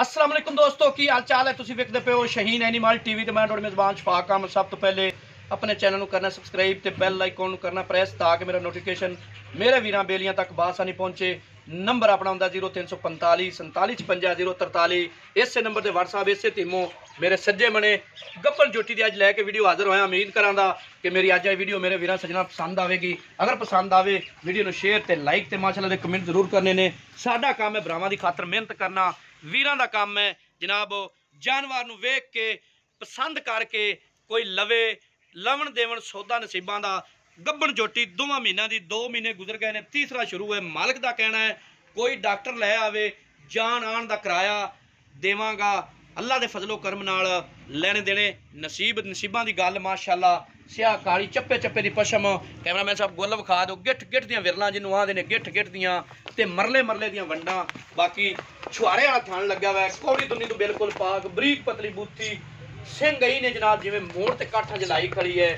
अस्सलाम वालेकुम दोस्तों की हाल चाल है। तुसी वेखदे पे हो शहीन एनिमल टीवी ते मैं थोड़े मेज़बान शफाक अहमद। सब तो पहले अपने चैनल को करना सबसक्राइब ते बेल आइकॉन करना प्रेस ताकि मेरा नोटिफिकेशन मेरे वीरां बेलियां तक बासानी पहुंचे। नंबर अपना होंदा 0345 47 55 043। इस नंबर से व्हाट्सएप इसे तीमो मेरे सज्जे बने गब्बन जोटी की अज लैके वीडियो हाजिर होया। उम्मीद करांगा कि मेरी अज वीडियो मेरे वीरां सजना पसंद आएगी। अगर पसंद आवे वीडियो को शेयर ते लाइक ते माशाअल्लाह दे कमेंट जरूर करने ने। साडा काम है भरावां दी खातर मेहनत करना, वीरां दा काम है जनाब जानवर नूं वेख के पसंद करके कोई लवे लवन देवन सौदा नसीबां दा। गब्बन जोटी 2 महीनों की 2 महीने गुजर गए हैं, तीसरा शुरू है। मालिक का कहना है कोई डॉक्टर लै आवे जान आन का किराया देवांगा। अल्लाह के फजलो करम नाल लेने देने नसीबां की गल माशाअल्लाह। स्याह काली चप्पे चप्पे की पशम कैमरामैन साहब गोल विखा दो। गिठ गिठ दियां विरलां जिन्होंने आखते हैं गिठ गिठ दियां ते मरले मरले दियां वंडां। बाकी छुआरे वाला थान लग्या हुआ है, कौड़ी दुनी तो बिल्कुल पाक बरीक पतली बूथी सिंह गई ने जनाब जिवें मोड़ ते काठा जलाई खड़ी है।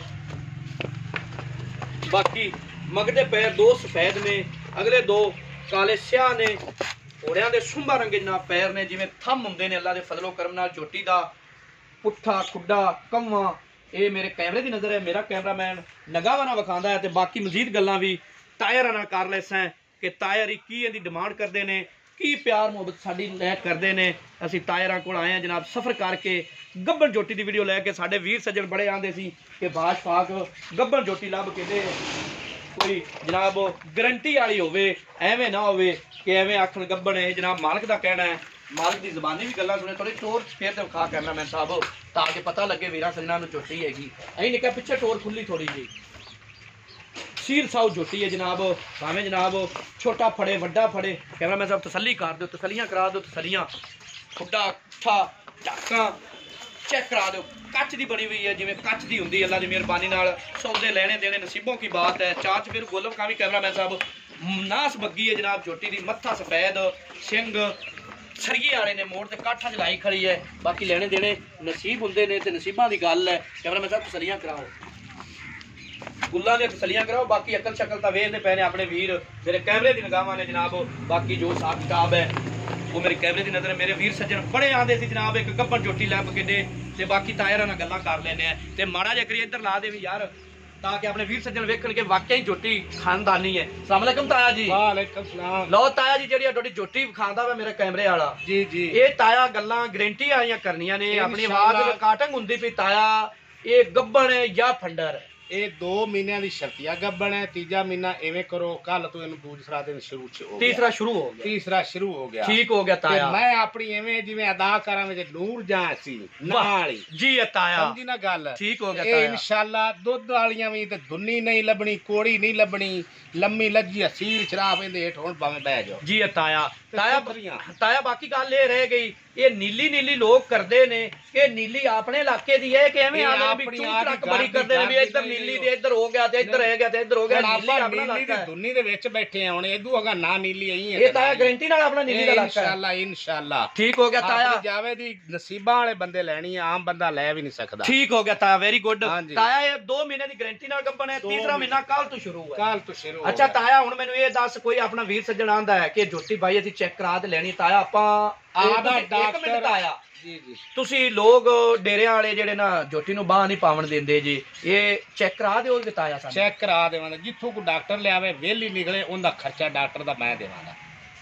बाकी मगदे पैर 2 सफेद ने, अगले 2 काले स्याह ने। घोड़ियां दे सुंबा रंगे जनाब पैर ने जिवें थम हुंदे ने अल्लाह दे फजलो करम नाल। जोटी दा पुट्ठा खुड्डा कम्मा ये मेरे कैमरे की नज़र है, मेरा कैमरामैन नगावा ना विखांदा है। तो बाकी मजीद गल्लां भी टायर नाल कर लैसां कि टायर ही की इहदी डिमांड करते हैं, की प्यार मुहब्बत साडी लै करते हैं। असीं टायरां कोल आए हैं जनाब सफ़र करके गब्बन जोटी की वीडियो लैके। साडे वीर सज्जन बड़े आंदे सी कि बादशाह गब्बन जोटी लभ के दे, कोई जनाब गारंटी वाली होवे, एवें ना होवे कि एवें आखण गब्बन है। जनाब मालिक का कहना है, मालिक की जबानी भी गल्लां सुने। थोड़ी टोर फेर ते विखा कैमरामैन साहब ताकि पता लगे वीरां सज्जनां नूं जोटी हैगी। असीं निक्का पिछे टोर खुली थोड़ी जी सील साउ जोटी है जनाब। भावें जनाब छोटा फड़े वड्डा फड़े कैमरामैन साहब तसल्ली कर दो, तसल्लियां करा दो। तसल्लियां खुड्डा ठा ढाकां चेक करा दो। कच की बनी हुई है जिवें कच की होंदी। अल्लाह की मेहरबानी नाल सौदे लेने देने नसीबों की बात है। चाच फिर गोलम का भी कैमरामैन साहब नास बग्गी है जनाब जोटी की। मत्था सफेद सिंग सरिये वाले ने, मोड़ से काठा जलाई खड़ी है। बाकी लेने देने नसीब होंगे ने, नसीबों की गल है। कैमरामैन साहब तसल्लियां कराओ, गुल्लां दी तसल्लियां कराओ। बाकी अकल शकल तो वेखते पे ने अपने वीर मेरे कैमरे की निगाहां ने जनाब। बाकी जो हिसाब किताब है वो मेरे कैमरे की नज़र है। मेरे वीर सज्जन बड़े आते सी जनाब एक गब्बन जोटी लैब के दे ते बाकी टायरां नाल गल्लां कर लैने ते माड़ा जिहा करिए इधर ला दे भी यार ताकि अपने वीर सज्जन वेखण के वाकई जोटी खानदानी है। अस्सलाम वालेकुम ताया जी। वालेकुम सलाम। लो ताया जी जी थोड़ी जोटी विखांदा वा मेरे कैमरे वाला जी जी ये ताया गल्लां गारंटी वालियां करनियां ने। अपनी आवाज रिकॉर्डिंग हुंदी पई ताया ये गब्बन है या फंडर है। ये 2 महीनों की शर्तिया गब्बन है। तीजा महीना इवें करो कल तो इन दूसरा दिन शुरू हो तीसरा शुरू हो गया। तीसरा शुरू हो गया। ठीक हो गया ताया। मैं अपनी इवें जिवें अदाकारा में नूर जां सी नाल जी है ताया समझी ना गल। ठीक हो गया ये ताया। इंशाल्लाह दुध वालियां भी ते दुन्नी नहीं लभनी, कोड़ी नहीं लभनी, लम्मी लज्जी हसीर शराब इहदे हेठ हुण भावें बह जाओ। जी है ताया। ताया बाकी गल ये रह गई ये नीली नीली लोग करते ने कि नीली अपने इलाके दी है कि एवें आवे भी चूक बड़ी करते ने भी इधर नीली ते इधर हो गया ते इधर रह गया ते इधर हो गया। नीली अपना इलाका है, दुन्नी दे विच बैठे हैं हुण इदू अगा ना नीली आई है। ये ताया गारंटी नाल अपना नीली दा इलाका है। इंशाल्लाह इंशाल्लाह ठीक हो गया ताया। जावे दी नसीबां वाले बंदे लैनी है, आम बंदा लै भी नहीं सकदा। ठीक हो गया ताया, वेरी गुड ताया। ये 2 महीने की गारंटी नाल गब्बन है, तीसरा महीना कल तो शुरू है। कल तो शुरू। अच्छा ताया हुण मैनूं ये दस कोई अपना वीर सज्जन आंदा है कि जोटी भाई असीं चेक करा ते लैनी। ताया आपां आदा एक मिनट ताया जी जी तुसी लोग डेरे वाले जेडे ना जोटी नूं बाह नहीं पावन देंदे जी, ये चेक करा दिओ ताया सानूं। चेक करा देवांगा जिथों कोई डॉक्टर लियावे वेली निकले उनका खर्चा डॉक्टर दा मैं देवांगा।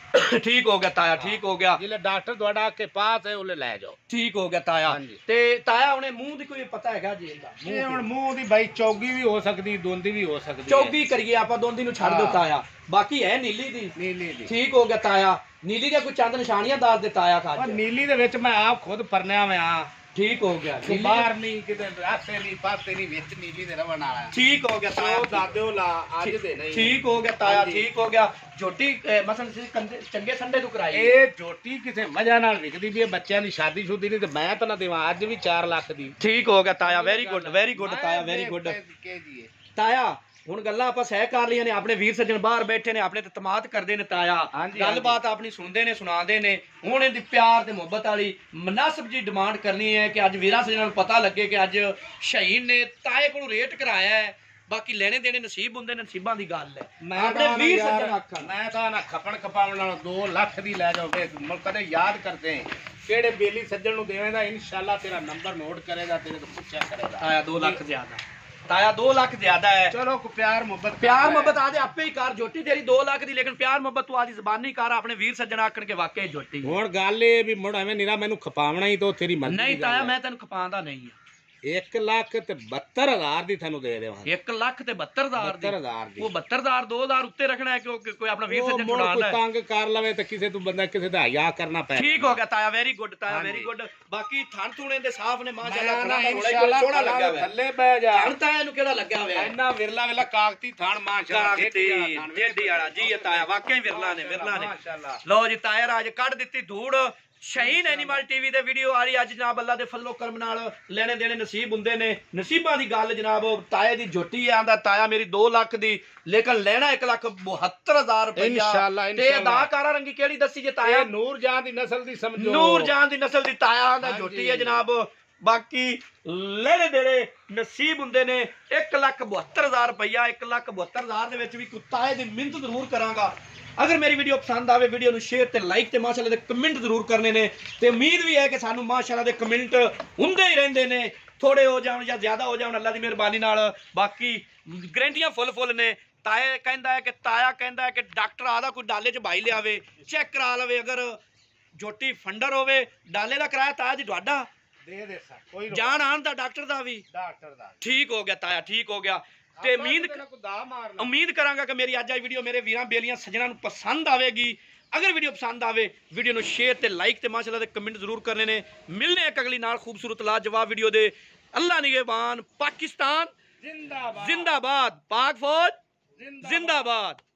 ठीक हो गया ताया, ठीक हो गया। जिले डॉक्टर तुहाडा के पास है उले लै जाओ। ठीक हो गया ताया। ते ताया हुणे मुंह दी कोई पता हैगा जी इहदा? ये हुण मुंह दी भाई चौगी भी हो सकदी, दोंदी भी हो सकदी। चौगी करिए आपां, दोंदी नूं छड्ड दो ताया। बाकी है नीली दी। नीली दी ठीक हो गया ताया। नीली दे कोई चंद निशानियां दस दे ताया खाज। नीली दे विच मैं आप खुद परनिया में आ। ठीक हो गया। बाहर नहीं किते आसे नहीं पासे नहीं विच नीली दे रवण वाला। ठीक हो गया ताया। ओ दादो ला आज दे नहीं। ठीक हो गया ताया, ठीक हो गया। जोटी मसन चंगे संडे तू कराई ए जोटी किसे मजा नाल विकदी भी बच्चों की शादी शुदी नहीं ते मैं तो ना देवां अज भी 4 लाख दी। ठीक हो गया ताया, वेरी गुड ताया, वेरी गुड ताया। हुण गल्लां आपां सह कर लियां ने, अपने वीर सज्जन बाहर बैठे ने अपने ते तमात करदे ने ताया, गलबात अपनी सुनदे ने सुनादे ने। हुण इहदी प्यार ते मुहब्बत वाली मुनासिब जी डिमांड करनी है कि अज वीरां सज्जनां नूं पता लगे कि अज शहीन ने ताए कोलों रेट कराया है। बाकी लेने देने नसीब होंगे, नसीबा की गल है। अपने वीर सज्जन आखण मैं तो ना खपन खपावन 2 लाख दी लै जाओ कदे याद करते हैं ਕਿਹੜੇ ਬੇਲੀ ਸੱਜਣ ਨੂੰ ਦੇਵੇਂਗਾ ਇਨਸ਼ਾਅੱਲਾ ਤੇਰਾ ਨੰਬਰ ਨੋਟ ਕਰੇਗਾ ਤੇਰੇ ਤੋਂ ਪੁੱਛਿਆ ਕਰੇਗਾ। ਤਾਇਆ 2 ਲੱਖ ਜ਼ਿਆਦਾ, ਤਾਇਆ 2 ਲੱਖ ਜ਼ਿਆਦਾ ਹੈ। ਚਲੋ ਕੋ ਪਿਆਰ ਮੁਹੱਬਤ ਆਦੇ ਆਪੇ ਹੀ ਕਰ ਝੋਟੀ ਤੇਰੀ 2 ਲੱਖ ਦੀ, ਲੇਕਿਨ ਪਿਆਰ ਮੁਹੱਬਤ ਤੂੰ ਆਦੀ ਜ਼ਬਾਨੀ ਕਰ ਆਪਣੇ ਵੀਰ ਸੱਜਣ ਆਖਣ ਕੇ ਵਾਕਈ ਝੋਟੀ। ਹੁਣ ਗੱਲ ਇਹ ਵੀ ਮੁੜ ਐਵੇਂ ਨਿਰਾ ਮੈਨੂੰ ਖਪਾਵਣਾ ਹੀ ਤੋਂ ਤੇਰੀ ਮਰਜ਼ੀ। ਨਹੀਂ ਤਾਇਆ ਮੈਂ ਤੈਨੂੰ ਖਪਾਉਂਦਾ ਨਹੀਂ ਆ। 1,72,000 ਦੀ ਤੁਹਾਨੂੰ ਦੇ ਦੇਵਾਂ। 1,72,000 ਦੀ। 72,000 ਦੀ। ਉਹ 72,000 2,000 ਉੱਤੇ ਰੱਖਣਾ ਹੈ ਕਿਉਂਕਿ ਕੋਈ ਆਪਣਾ ਵੀਰ ਸੱਜਣ ਮੁੜ ਛੁਡਾ ਕੋਈ ਲੈ। ਤੰਗ ਕਰ ਲਵੇ ਤੇ ਕਿਸੇ ਤੂੰ ਬੰਦਾ ਕਿਸੇ ਦਾ ਹਿਆ ਕਰਨਾ ਪੈ। ਠੀਕ ਹੋ ਗਿਆ ਤਾਇਆ, ਵੈਰੀ ਗੁੱਡ ਤਾਇਆ, ਵੈਰੀ ਗੁੱਡ। ਬਾਕੀ ਥਣ ਥੂਣੇ ਦੇ ਸਾਫ ਨੇ ਮਾਸ਼ਾਅੱਲਾ, ਸੋਹਣਾ ਲੱਗਾ ਹੋਇਆ। ਥੱਲੇ ਬਹਿ ਜਾ। ਥਣ ਤਾਇਆ ਇਹਨੂੰ ਕਿਹੜਾ ਲੱਗਿਆ ਹੋਇਆ ਇੰਨਾ ਵਿਰਲਾ ਵੇਲਾ ਕਾਗਤੀ ਥਣ ਮਾਸ਼ਾਅੱਲਾ। ਢੇਡੀ ਵਾਲਾ ਜੀ ਤਾਇਆ, ਵਾਕਈ ਵਿਰਲਾ ਨੇ ਮਾਸ਼ਾਅੱਲਾ। ਲਓ ਜੀ ਤਾਇਆ ਰਾਜ ਕੱਢ ਦਿੱਤੀ ਧੂੜ। ਸ਼ਹੀਨ ਐਨੀਮਲ ਟੀਵੀ ਦੇ ਵੀਡੀਓ ਆ ਰਹੀ ਅੱਜ ਜਨਾਬ, ਅੱਲਾ ਦੇ ਫਜ਼ਲੋ ਕਰਮ ਨਾਲ ਲੈਣੇ ਦੇਣੇ ਨਸੀਬ ਹੁੰਦੇ ਨੇ। ਨਸੀਬਾਂ ਦੀ ਗੱਲ ਜਨਾਬ, ਤਾਏ ਦੀ ਝੋਟੀ ਆਂਦਾ ਤਾਇਆ ਮੇਰੀ 2 ਲੱਖ ਦੀ, ਲੇਕਿਨ ਲੈਣਾ 1,72,000 ਰੁਪਇਆ। ਇਨਸ਼ਾਅੱਲਾ ਤੇ ਅਦਾਕਾਰਾ ਰੰਗੀ ਕਿਹੜੀ ਦੱਸੀ ਜੇ ਤਾਇਆ? ਨੂਰ ਜਾਨ ਦੀ ਨਸਲ ਦੀ ਸਮਝੋ। ਨੂਰ ਜਾਨ ਦੀ ਨਸਲ ਦੀ ਤਾਇਆ ਆਂਦਾ ਝੋਟੀ ਹੈ ਜਨਾਬ। ਬਾਕੀ ਲੈਣੇ ਦੇਣੇ ਨਸੀਬ ਹੁੰਦੇ ਨੇ। 1,72,000 ਰੁਪਇਆ, 1,72,000 ਦੇ ਵਿੱਚ ਵੀ ਤਾਏ ਦੀ ਮਿਹਨਤ ਜ਼ਰੂਰ ਕਰਾਂਗਾ। अगर मेरी वीडियो पसंद आवे वीडियो ਨੂੰ शेयर ਤੇ ਲਾਈਕ ਤੇ ਮਾਸ਼ਾਅੱਲਾ ਦੇ ਕਮੈਂਟ ਜ਼ਰੂਰ ਕਰਨੇ ਨੇ ਤੇ ਉਮੀਦ ਵੀ ਹੈ ਕਿ ਸਾਨੂੰ ਮਾਸ਼ਾਅੱਲਾ ਦੇ ਕਮੈਂਟ ਹੁੰਦੇ ਹੀ ਰਹਿੰਦੇ ਨੇ, ਥੋੜੇ ਹੋ ਜਾਣ ਜਾਂ ਜ਼ਿਆਦਾ ਹੋ ਜਾਣ, ਅੱਲਾ ਦੀ ਮਿਹਰਬਾਨੀ ਨਾਲ। ਬਾਕੀ ਗਰੰਟੀਆਂ ਫੁੱਲ ਨੇ। ਤਾਇਆ ਕਹਿੰਦਾ ਹੈ ਕਿ ਡਾਕਟਰ ਆਦਾ ਕੋਈ ਡਾਲੇ 'ਚ ਭਾਈ ਲਿਆਵੇ, ਚੈੱਕ ਕਰਾ ਲਵੇ। ਅਗਰ ਝੋਟੀ ਫੰਡਰ ਹੋਵੇ ਡਾਲੇ ਦਾ ਕਿਰਾਇਆ ਤਾਇਆ ਜੀ ਤੁਹਾਡਾ ਦੇ ਦੇ ਸਰ, ਕੋਈ ਜਾਣ ਆਣ ਦਾ ਡਾਕਟਰ ਦਾ ਵੀ। ਡਾਕਟਰ ਦਾ ਠੀਕ ਹੋ ਗਿਆ ਤਾਇਆ, ਠੀਕ ਹੋ ਗਿਆ। ਤੇ ਉਮੀਦ ਕਰਾਂਗਾ ਕਿ ਮੇਰੀ ਅੱਜ ਦੀ ਵੀਡੀਓ ਮੇਰੇ ਵੀਰਾਂ ਬੇਲੀਆਂ ਸੱਜਣਾਂ ਨੂੰ ਪਸੰਦ ਆਵੇਗੀ। अगर वीडियो पसंद आवे वीडियो ਨੂੰ शेयर ਤੇ ਲਾਈਕ ਤੇ ਮਾਸ਼ਾਅੱਲਾ ਦੇ ਕਮੈਂਟ ਜ਼ਰੂਰ ਕਰਨੇ ਨੇ। ਮਿਲਨੇ ਇੱਕ ਅਗਲੀ ਨਾਲ ਖੂਬਸੂਰਤ ਲਾਜਵਾਬ ਵੀਡੀਓ ਦੇ। ਅੱਲਾ ਨਿਗਹਿਬਾਨ। ਪਾਕਿस्तान जिंदाबाद, पाक फौज जिंदाबाद।